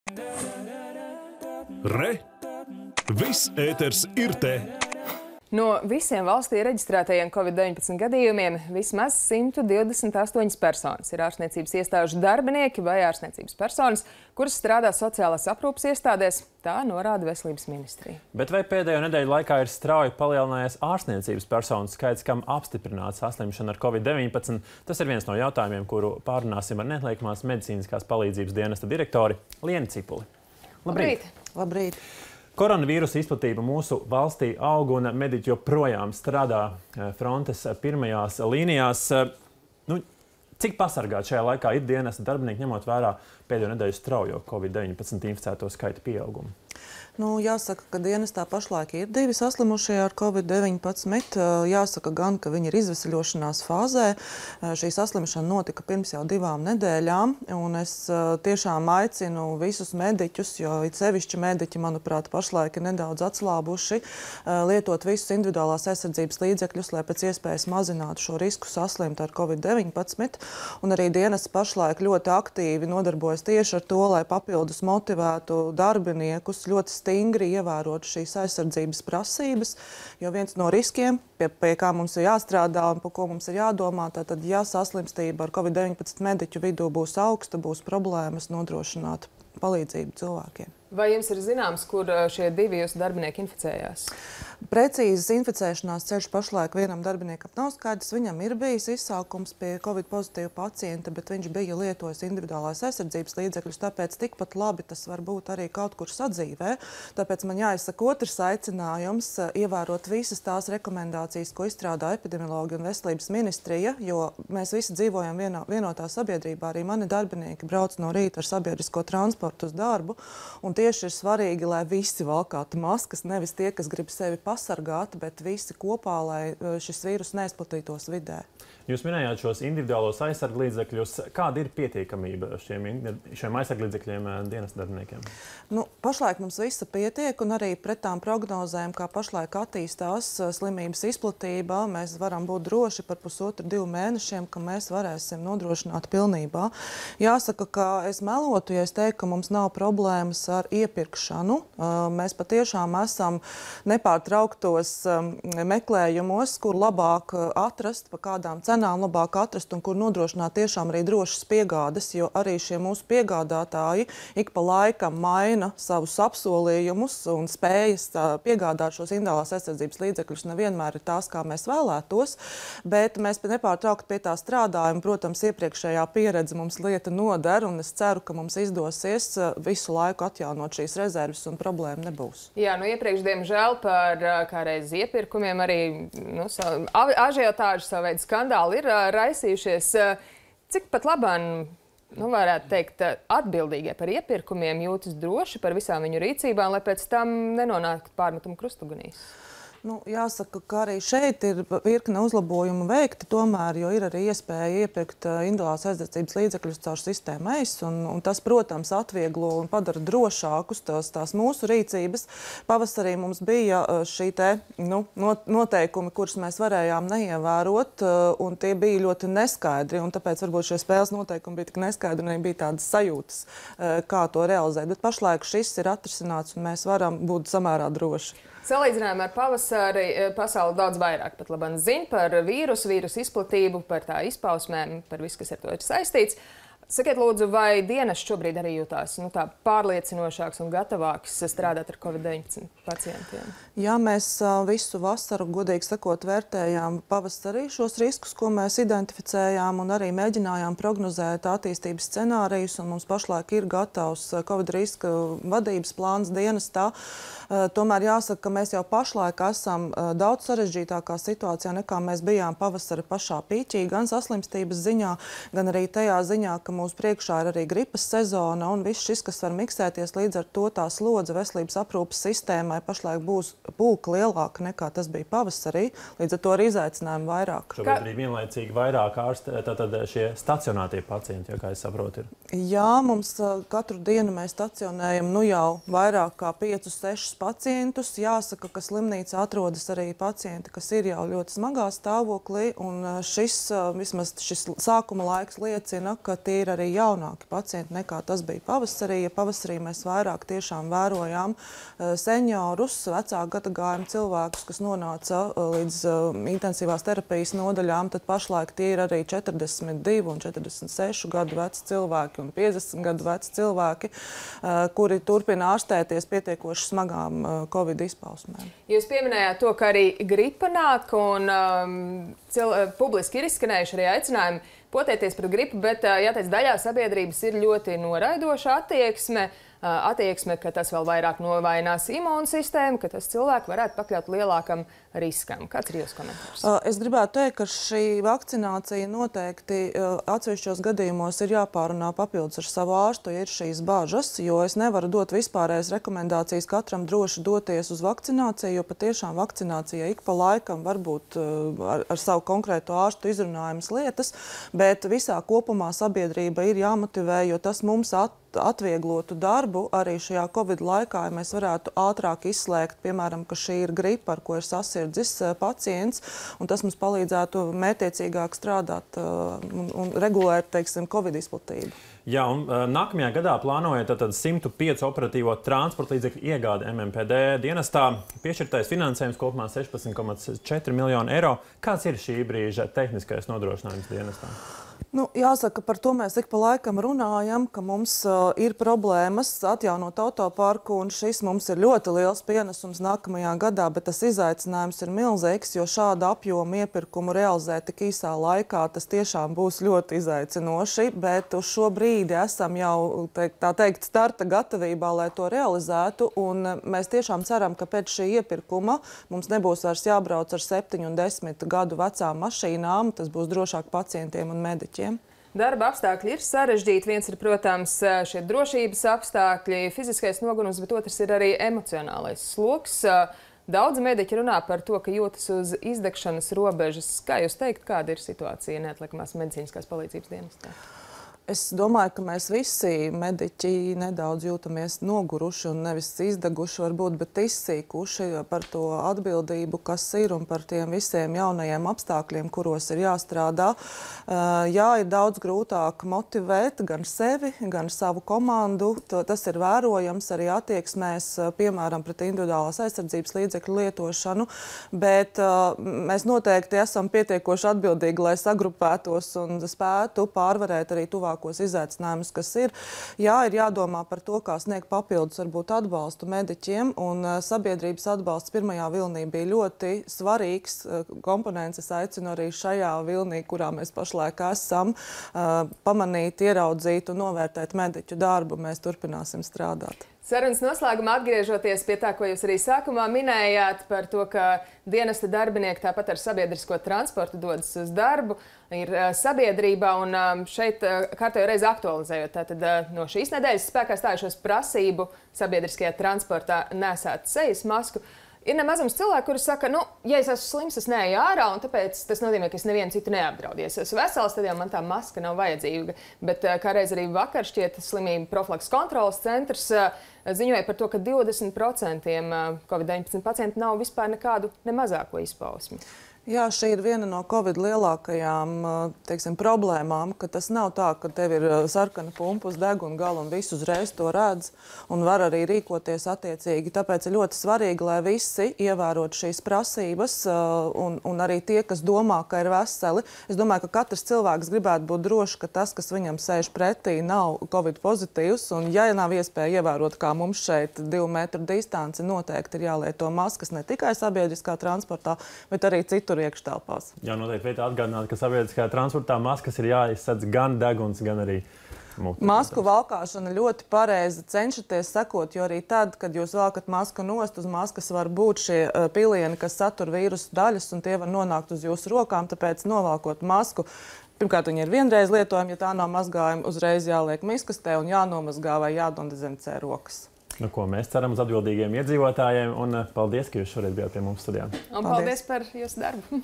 Re! Viss ēters ir te! No visiem valstī reģistrētajiem Covid-19 gadījumiem vismaz 128 personas ir ārstniecības iestāžu darbinieki vai ārstniecības personas, kuras strādā sociālās aprūpes iestādēs, tā norāda Veselības ministrija. Bet vai pēdējo nedēļu laikā ir strauji palielinājies ārstniecības personu skaits, kam apstiprināta saslimšana ar Covid-19? Tas ir viens no jautājumiem, kuru pārunāsim ar Neatliekamās medicīniskās palīdzības dienesta direktori Lienu Cipuli. Labrīt! Labrīt! Koronavīrusa izplatība mūsu valstī aug un mediķi joprojām strādā frontes pirmajās līnijās. Cik pasargāti šajā laikā ir dienesta darbinieki, ņemot vērā pēdējo nedēļu straujo Covid-19 inficēto skaita pieaugumu? Jāsaka, ka dienestā pašlaik ir 2 saslimušie ar Covid-19. Jāsaka gan, ka viņi ir izveseļošanās fāzē. Šī saslimšana notika pirms jau 2 nedēļām, un es tiešām aicinu visus mediķus, jo it sevišķi mediķi, manuprāt, pašlaik ir nedaudz atslābuši, lietot visus individuālās aizsardzības līdzekļus, lai pēc iespējas mazinātu šo risku saslimt ar Covid-19. Un arī dienests pašlaik ļoti aktīvi nodarbojas tieši ar to, lai papildus motivētu darbiniekus ļoti stingri ievērot šīs aizsardzības prasības, jo viens no riskiem, pie kā mums ir jāstrādā un par ko mums ir jādomā, tātad, ja saslimstība ar Covid-19 mediķu vidū būs augsta, būs problēmas nodrošināt palīdzību cilvēkiem. Vai jums ir zināms, kur šie 2 jūsu darbinieki inficējās? Precīzes inficēšanās ceļš pašlaik vienam darbiniekam nav skaidrs. Viņam ir bijis izsākums pie Covid pozitīva pacienta, bet viņš bija lietojis individuālās aizsardzības līdzekļus, tāpēc tikpat labi tas var būt arī kaut kur sadzīvē. Tāpēc man jāizsaka otrs aicinājums ievērot visas tās rekomendācijas, ko izstrādā epidemiologi un Veselības ministrija, jo mēs visi dzīvojam vienotā sabiedrībā. Arī mani darbinieki brauc no rīta ar sabiedrisko transportu uz darbu, un tieši ir svarīgi, lai visi valkātu maskas, nevis tie, kas grib sevi pasargāt, bet visi kopā, lai šis vīrus neizplatītos vidē. Jūs minējāt šos individuālos aizsarglīdzekļus. Kāda ir pietiekamība šiem aizsarglīdzekļiem dienesta darbiniekiem? Pašlaik mums visa pietiek, un arī pret tām prognozēm, kā pašlaik attīstās slimības izplatība, mēs varam būt droši par 1,5–2 mēnešiem, ka mēs varēsim nodrošināt pilnībā. Jāsaka, ka es melotu, ja es teiktu, ka mums nav problēmas ar iepirkšanu. Mēs patiešām esam nepārtrauktos meklējumos, kur labāk atrast, pa kādām cenām labāk atrast un kur nodrošināt tiešām arī drošas piegādes, jo arī šie mūsu piegādātāji ik pa laikam maina savus apsolījumus un spējas piegādāt šos individuālās aizsardzības līdzekļus nevienmēr ir tās, kā mēs vēlētos, bet mēs nepārtraukti pie tā strādājam. Protams, iepriekšējā pieredze mums lieta noder, un es ceru, ka mums izdosies visu laiku atjaunot šīs rezerves un problēma nebūs. Jā, iepriekš, diemžēl, par kādreiz iepirkumiem arī ažiotāžu savu veidu skandāli ir raisījušies. Cik pat labāk, varētu teikt, atbildīgie par iepirkumiem jūtas droši par visām viņu rīcībām, lai pēc tam nenonāktu pārmetumu krustugunīs? Jāsaka, ka arī šeit ir virkne uzlabojumu veikti, tomēr, jo ir arī iespēja iepirkt individuālās aizsardzības līdzekļus caur sistēmu EIS, un tas, protams, atvieglo un padara drošākus tās mūsu rīcības. Pavasarī mums bija šī noteikumi, kurus mēs varējām neievērot, un tie bija ļoti neskaidri, un tāpēc varbūt šie spēles noteikumi bija tik neskaidri, un bija tādas sajūtas, kā to realizēt. Bet pašlaik šis ir atrisināts, un mēs varam būt samērā droši. Salīdzinājumā ar pavasari pasaule daudz vairāk pat labāk zina par vīrusu izplatību, par tā izpausmēm, par visu, kas ar to ir saistīts. Sakiet, lūdzu, vai dienests šobrīd arī jūtās tā pārliecinošāks un gatavāks strādāt ar Covid-19 pacientiem? Jā, mēs visu vasaru, godīgi sakot, vērtējām pavasarī šos riskus, ko mēs identificējām, un arī mēģinājām prognozēt attīstības scenārijus, un mums pašlaik ir gatavs Covid riska vadības plāns dienestā. Tomēr jāsaka, ka mēs jau pašlaik esam daudz sarežģītākā situācijā, nekā mēs bijām pavasara pašā pīķī, gan saslimstības ziņā, gan arī tajā ziņā, ka mūsu priekšā ir arī gripas sezona un viss šis, kas var miksēties, līdz ar to tā slodze veselības aprūpes sistēmai pašlaik būs pulka lielāka nekā tas bija pavasarī, līdz ar to ir izaicinājumi vairāk. Šobrīd arī vienlaicīgi vairāk ārsti, tātad šie stacionētie pacienti, kā es saprotu, ir? Jā, mums katru dienu mēs stacionējam jau vairāk kā 5-6 pacientus. Jāsaka, ka slimnīcā atrodas arī pacienti, kas ir jau ļoti smagā stāvoklī. Un vismaz šis sākuma laiks liecina, ka tie ir arī jaunāki pacienti nekā tas bija pavasarī. Ja pavasarī mēs vairāk tiešām vērojām seniorus, vecāku gadagājumu cilvēkus, kas nonāca līdz intensīvās terapijas nodaļām, tad pašlaik tie ir arī 42 un 46 gadu veci cilvēki un 50 gadu veci cilvēki, kuri turpina ārstēties pietiekoši smagām Covid izpausmēm. Jūs pieminējāt to, ka arī gripa nāk un publiski ir izskanējuši arī aicinājumi potēties pret gripu, bet jāteic, daļā sabiedrības ir ļoti noraidoša attieksme, ka tas vēl vairāk novājinās imūnsistēmu, ka tas cilvēku varētu pakļaut lielākam riskam. Kāds ir jūsu komentārs? Es gribētu teikt, ka šī vakcinācija noteikti atsevišķos gadījumos ir jāpārunā papildus ar savu ārstu, ja ir šīs bažas, jo es nevaru dot vispārējas rekomendācijas katram droši doties uz vakcināciju, jo patiešām vakcinācija ik pa laikam varbūt ar savu konkrēto ārstu izrunājumas lietas, bet visā kopumā sabiedrība ir jāmotivē, jo tas mums atvieglotu darbu arī šajā Covid laikā, ja mēs varētu ātrāk izslēgt, piemēram, ka šī ir gripa, ar ko ir sasirdzis pacients, un tas mums palīdzētu mērķiecīgāk strādāt un regulēt, teiksim, Covid izplatību. Jā, un nākamajā gadā plānojat 105 operatīvo transporta līdzekļu iegādi MMPD dienestā. Piešķirtais finansējums kopumā 16,4 miljonu eiro. Kāds ir šī brīža tehniskais nodrošinājums dienestā? Jāsaka, par to mēs ik pa laikam runājam, ka mums ir problēmas atjaunot autoparku, un šis mums ir ļoti liels pienesums nākamajā gadā, bet tas izaicinājums ir milzīgs, jo šāda apjoma iepirkumu realizēt tik īsā laikā, tas tiešām būs ļoti izaicinoši, bet uz šo brīdi esam jau, tā teikt, starta gatavībā, lai to realizētu, un mēs tiešām ceram, ka pēc šī iepirkuma mums nebūs vairs jābrauc ar 7 un 10 gadu vecām mašīnām, tas būs drošāk pacientiem un mediķiem. Darba apstākļi ir sarežģīti. Viens ir, protams, šie drošības apstākļi, fiziskais nogurums, bet otrs ir arī emocionālais sloks. Daudzi mediķi runā par to, ka jūtas uz izdegšanas robežas. Kā jūs teikt, kāda ir situācija neatliekamās medicīniskās palīdzības dienestā? Es domāju, ka mēs visi mediķi nedaudz jūtamies noguruši un nevis izdeguši varbūt, bet izsīkuši par to atbildību, kas ir un par tiem visiem jaunajiem apstākļiem, kuros ir jāstrādā. Jā, ir daudz grūtāk motivēt gan sevi, gan savu komandu. Tas ir vērojams arī attieksmēs, piemēram, pret individuālās aizsardzības līdzekļu lietošanu, bet mēs noteikti esam pietiekoši atbildīgi, lai sagrupētos un spētu pārvarēt arī tuvākos izaicinājumus, kas ir. Jā, ir jādomā par to, kā sniegt papildus varbūt atbalstu mediķiem, un sabiedrības atbalsts pirmajā vilnī bija ļoti svarīgs komponents. Es aicinu arī šajā vilnī, kurā mēs pašlaik esam, pamanīt, ieraudzīt un novērtēt mediķu darbu. Mēs turpināsim strādāt. Sarunas noslēgumā atgriežoties pie tā, ko jūs arī sākumā minējāt par to, ka dienesta darbinieki tāpat ar sabiedrisko transportu dodas uz darbu, ir sabiedrībā, un šeit kārtējo reizi aktualizējot. Tātad no šīs nedēļas spēkā stājušos prasību sabiedriskajā transportā nesāt sejas masku. Ir nemazums cilvēki, kuri saka, ja es esmu slims, es neeju ārā, un tāpēc tas nozīmē, ka es nevienu citu neapdraudu. Ja es esmu vesels, tad jau man tā maska nav vajadzīga. Bet kā reiz arī vakar šķiet slimību profilakses kontrolas centrs ziņoja par to, ka 20% Covid-19 pacienti nav vispār nekādu ne mazāko izpausmi. Jā, šī ir viena no Covid lielākajām, teiksim, problēmām, ka tas nav tā, ka tev ir sarkana pumpa uz deguna gala un visi uzreiz to redz un var arī rīkoties attiecīgi. Tāpēc ir ļoti svarīgi, lai visi ievērotu šīs prasības un arī tie, kas domā, ka ir veseli. Es domāju, ka katrs cilvēks gribētu būt drošs, ka tas, kas viņam sēž pretī, nav Covid pozitīvs, un ja nav iespēja ievērot, kā mums šeit 2 metru distanci, noteikti ir jālieto maskas ne tikai sabiedriskā transportā, bet arī citur iekštelpās. Jā, noteikti vietā atgādināt, ka sabiedriskajā transportā maskas ir jāizsadz gan deguns, gan arī mute. Masku valkāšana ļoti pareizi cenšaties sekot, jo arī tad, kad jūs valkat masku nost, uz maskas var būt šie pilieni, kas satur vīrusu daļas, un tie var nonākt uz jūsu rokām, tāpēc novalkot masku. Pirmkārt, viņi ir vienreiz lietojami, ja tā nav mazgājuma, uzreiz jāliek miskastē un jānomazgā vai jādezinficē rokas. Ko mēs ceram uz atbildīgiem iedzīvotājiem, un paldies, ka jūs šorīt bijāt pie mums studijā. Un paldies par jūsu darbu.